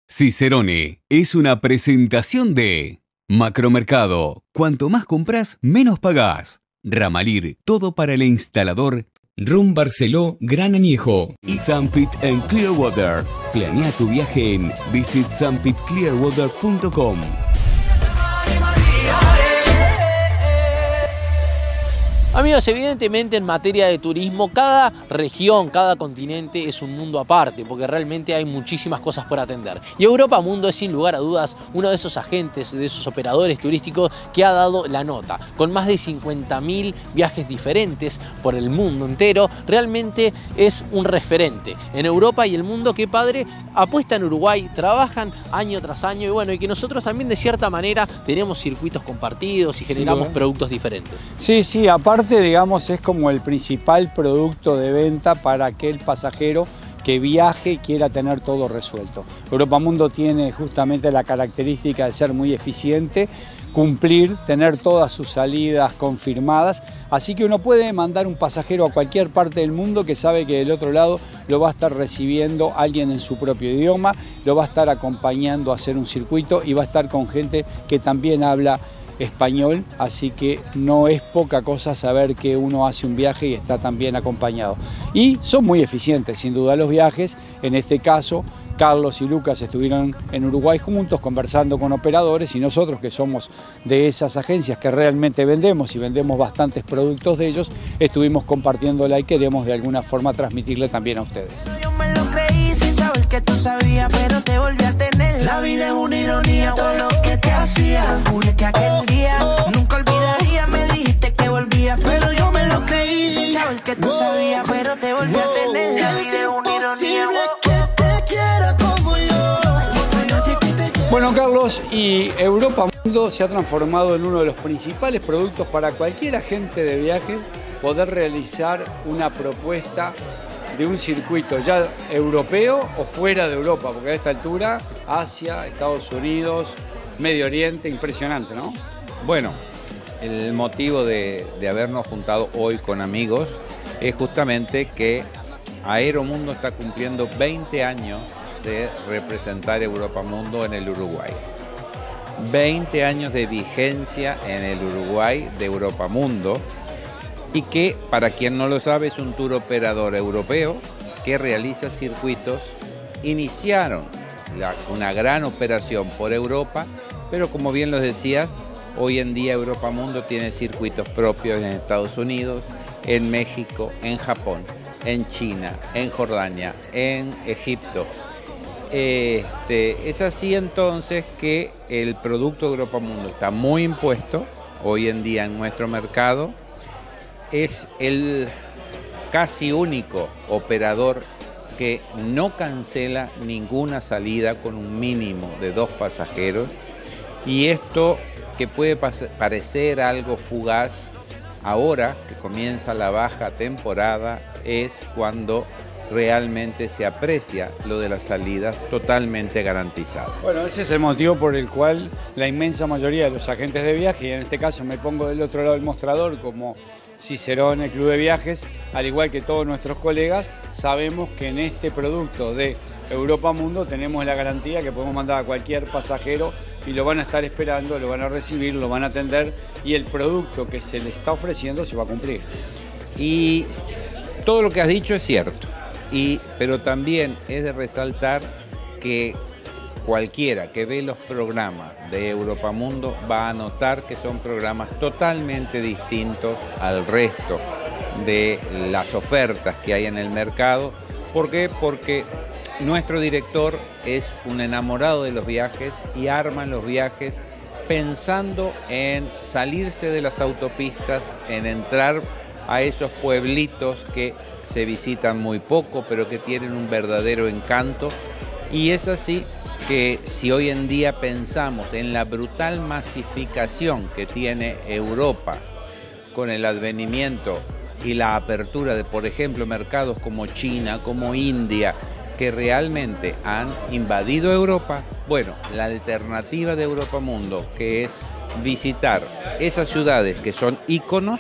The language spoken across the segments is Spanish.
Cicerone es una presentación de Macromercado. Cuanto más compras, menos pagás. Ramalir, todo para el instalador. Rum Barceló Gran Añejo y Sunpit en Clearwater. Planea tu viaje en visitsunpitclearwater.com. Amigos, evidentemente en materia de turismo, cada región, cada continente es un mundo aparte, porque realmente hay muchísimas cosas por atender. Y Europa Mundo es sin lugar a dudas uno de esos agentes, de esos operadores turísticos que ha dado la nota. Con más de 50.000 viajes diferentes por el mundo entero, realmente es un referente en Europa y el mundo que, padre, apuesta en Uruguay, trabajan año tras año y bueno, y que nosotros también de cierta manera tenemos circuitos compartidos y generamos productos diferentes. Sí, aparte, digamos, es como el principal producto de venta para aquel pasajero que viaje y quiera tener todo resuelto. Europa Mundo tiene justamente la característica de ser muy eficiente, cumplir, tener todas sus salidas confirmadas, así que uno puede mandar un pasajero a cualquier parte del mundo que sabe que del otro lado lo va a estar recibiendo alguien en su propio idioma, lo va a estar acompañando a hacer un circuito y va a estar con gente que también habla español, así que no es poca cosa saber que uno hace un viaje y está también acompañado. Y son muy eficientes, sin duda, los viajes. En este caso, Carlos y Lucas estuvieron en Uruguay juntos conversando con operadores y nosotros, que somos de esas agencias que realmente vendemos y vendemos bastantes productos de ellos, estuvimos compartiéndola y queremos de alguna forma transmitirle también a ustedes. Yo me lo creí sin saber que tú sabías, pero te volví a tener. La vida es una ironía, todo lo que te hacía. Juré que aquel día nunca olvidaría, me dijiste que volvías, pero yo me lo creí sin saber que tú sabías, pero te volví a tener. La vida es una ironía. Bueno, Carlos, y Europa Mundo se ha transformado en uno de los principales productos para cualquier agente de viaje poder realizar una propuesta de un circuito ya europeo o fuera de Europa, porque a esta altura Asia, Estados Unidos, Medio Oriente, impresionante, ¿no? Bueno, el motivo de habernos juntado hoy con amigos es justamente que Aeromundo está cumpliendo 20 años de representar Europa Mundo en el Uruguay. 20 años de vigencia en el Uruguay de Europa Mundo, y que, para quien no lo sabe, es un tour operador europeo que realiza circuitos. Iniciaron una gran operación por Europa, pero como bien lo decías, hoy en día Europa Mundo tiene circuitos propios en Estados Unidos, en México, en Japón, en China, en Jordania, en Egipto. Es así entonces que el producto de Europa Mundo está muy impuesto hoy en día en nuestro mercado. Es el casi único operador que no cancela ninguna salida con un mínimo de 2 pasajeros, y esto, que puede parecer algo fugaz, ahora que comienza la baja temporada es cuando realmente se aprecia lo de las salidas totalmente garantizadas. Bueno, ese es el motivo por el cual la inmensa mayoría de los agentes de viaje, y en este caso me pongo del otro lado del mostrador como Cicerone Club de Viajes, al igual que todos nuestros colegas, sabemos que en este producto de Europa Mundo tenemos la garantía que podemos mandar a cualquier pasajero y lo van a estar esperando, lo van a recibir, lo van a atender, y el producto que se le está ofreciendo se va a cumplir. Y todo lo que has dicho es cierto, pero también es de resaltar que cualquiera que ve los programas de Europa Mundo va a notar que son programas totalmente distintos al resto de las ofertas que hay en el mercado. ¿Por qué? Porque nuestro director es un enamorado de los viajes y arma los viajes pensando en salirse de las autopistas, en entrar a esos pueblitos que se visitan muy poco, pero que tienen un verdadero encanto. Y es así que, si hoy en día pensamos en la brutal masificación que tiene Europa con el advenimiento y la apertura de, por ejemplo, mercados como China, como India, que realmente han invadido Europa, bueno, la alternativa de Europa Mundo, que es visitar esas ciudades que son íconos,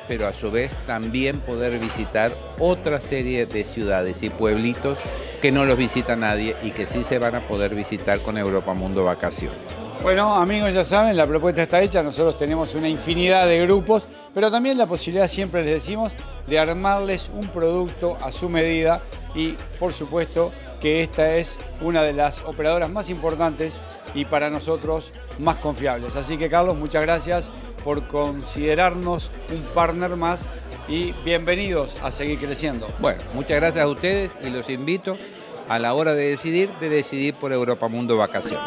pero a su vez también poder visitar otra serie de ciudades y pueblitos que no los visita nadie y que sí se van a poder visitar con Europa Mundo Vacaciones. Bueno, amigos, ya saben, la propuesta está hecha, nosotros tenemos una infinidad de grupos, pero también la posibilidad, siempre les decimos, de armarles un producto a su medida y, por supuesto, que esta es una de las operadoras más importantes y para nosotros más confiables. Así que, Carlos, muchas gracias por considerarnos un partner más y bienvenidos a seguir creciendo. Bueno, muchas gracias a ustedes y los invito a la hora de decidir por Europa Mundo Vacaciones.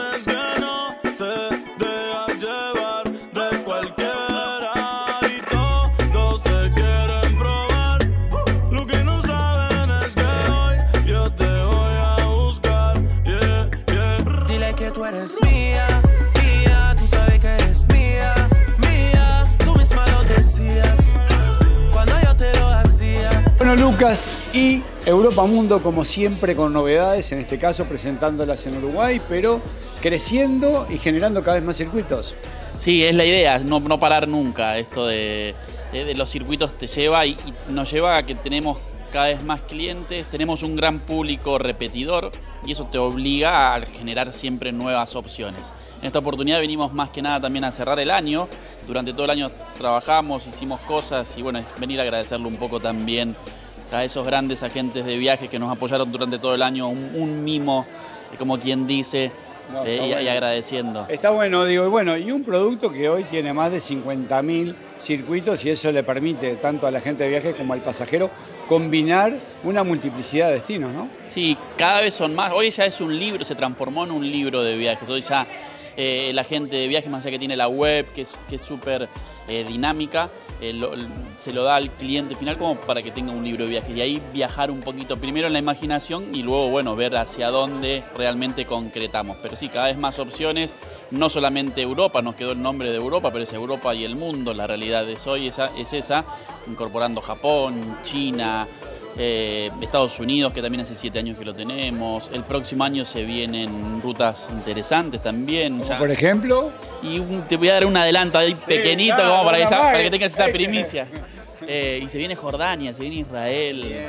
Bueno, Lucas, y Europa Mundo, como siempre, con novedades, en este caso presentándolas en Uruguay, pero creciendo y generando cada vez más circuitos. Sí, es la idea, no parar nunca. Esto de los circuitos te lleva y nos lleva a que tenemos cada vez más clientes, tenemos un gran público repetidor y eso te obliga a generar siempre nuevas opciones. En esta oportunidad venimos más que nada también a cerrar el año. Durante todo el año trabajamos, hicimos cosas y bueno, es venir a agradecerle un poco también a esos grandes agentes de viaje que nos apoyaron durante todo el año, un mimo, como quien dice, y agradeciendo. Está bueno, digo, y bueno, y un producto que hoy tiene más de 50.000 circuitos y eso le permite tanto a la gente de viaje como al pasajero combinar una multiplicidad de destinos, ¿no? Sí, cada vez son más. Hoy ya es un libro, se transformó en un libro de viajes. Hoy ya la gente de viajes, más allá que tiene la web, que es súper dinámica, se lo da al cliente final como para que tenga un libro de viajes. Y ahí viajar un poquito, primero en la imaginación y luego, bueno, ver hacia dónde realmente concretamos. Pero sí, cada vez más opciones, no solamente Europa, nos quedó el nombre de Europa, pero es Europa y el mundo. La realidad es hoy es esa, incorporando Japón, China, Estados Unidos, que también hace 7 años que lo tenemos. El próximo año se vienen rutas interesantes también. ¿Como por ejemplo? Y te voy a dar un adelanto ahí pequeñito, sí, como para que tengas esa primicia. Y se viene Jordania, se viene Israel.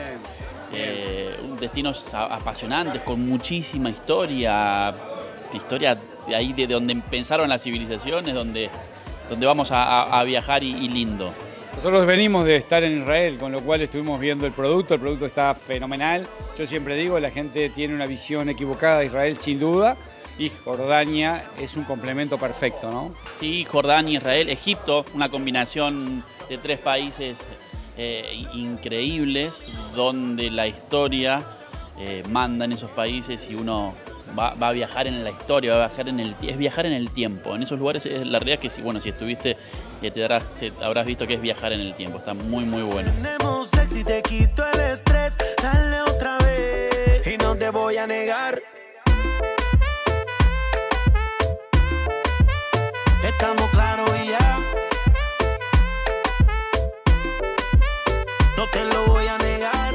Destinos apasionantes, con muchísima historia de ahí de donde empezaron las civilizaciones, donde vamos a viajar y lindo. Nosotros venimos de estar en Israel, con lo cual estuvimos viendo el producto está fenomenal. Yo siempre digo, la gente tiene una visión equivocada de Israel sin duda, y Jordania es un complemento perfecto, ¿no? Sí, Jordania, Israel, Egipto, una combinación de 3 países increíbles, donde la historia manda en esos países y uno va a viajar en la historia, es viajar en el tiempo. En esos lugares la realidad es que si estuviste habrás visto que es viajar en el tiempo. Está muy muy bueno. Tenemos sexy, te quito el estrés, dale otra vez y no te voy a negar. Estamos claros y ya, no te lo voy a negar.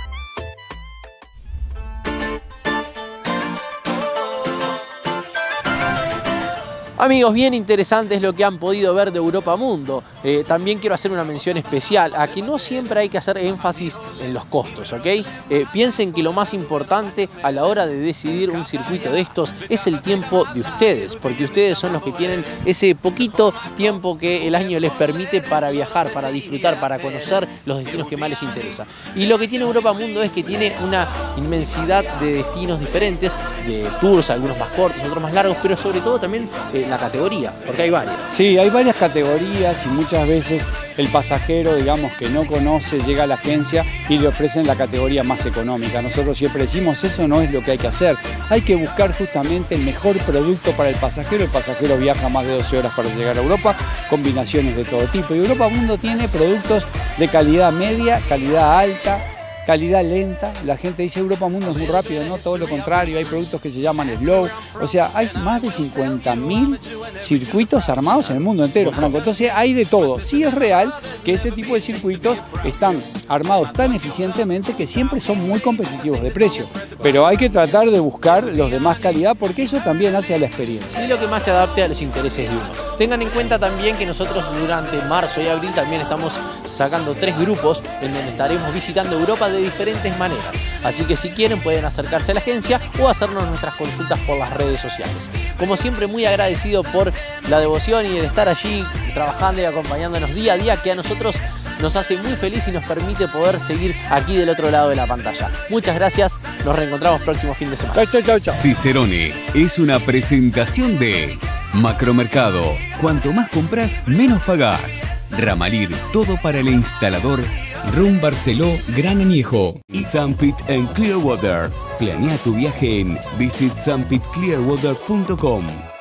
Amigos, bien interesante es lo que han podido ver de Europa Mundo. También quiero hacer una mención especial a que no siempre hay que hacer énfasis en los costos, ¿ok? Piensen que lo más importante a la hora de decidir un circuito de estos es el tiempo de ustedes, porque ustedes son los que tienen ese poquito tiempo que el año les permite para viajar, para disfrutar, para conocer los destinos que más les interesa. Y lo que tiene Europa Mundo es que tiene una inmensidad de destinos diferentes, de tours, algunos más cortos, otros más largos, pero sobre todo también la categoría, porque hay varias. Sí, hay varias categorías y muchas veces el pasajero, digamos, que no conoce, llega a la agencia y le ofrecen la categoría más económica. Nosotros siempre decimos, eso no es lo que hay que hacer. Hay que buscar justamente el mejor producto para el pasajero. El pasajero viaja más de 12 horas para llegar a Europa, combinaciones de todo tipo. Y Europa Mundo tiene productos de calidad media, calidad alta, calidad lenta. La gente dice Europa Mundo es muy rápido, no, todo lo contrario, hay productos que se llaman slow. O sea, hay más de 50.000 circuitos armados en el mundo entero, Franco. Entonces hay de todo. Sí es real que ese tipo de circuitos están armados tan eficientemente que siempre son muy competitivos de precio. Pero hay que tratar de buscar los de más calidad porque eso también hace a la experiencia. Y lo que más se adapte a los intereses de uno. Tengan en cuenta también que nosotros durante marzo y abril también estamos sacando 3 grupos en donde estaremos visitando Europa de diferentes maneras. Así que si quieren pueden acercarse a la agencia o hacernos nuestras consultas por las redes sociales. Como siempre, muy agradecido por la devoción y de estar allí trabajando y acompañándonos día a día, que a nosotros nos hace muy feliz y nos permite poder seguir aquí del otro lado de la pantalla. Muchas gracias, nos reencontramos próximo fin de semana. Chau, chau, chau, chau. Cicerone es una presentación de Macromercado. Cuanto más compras, menos pagás. Ramalir, todo para el instalador. Rum Barceló, Gran Añejo. Y Sunpit en Clearwater. Planea tu viaje en visitsunpitclearwater.com.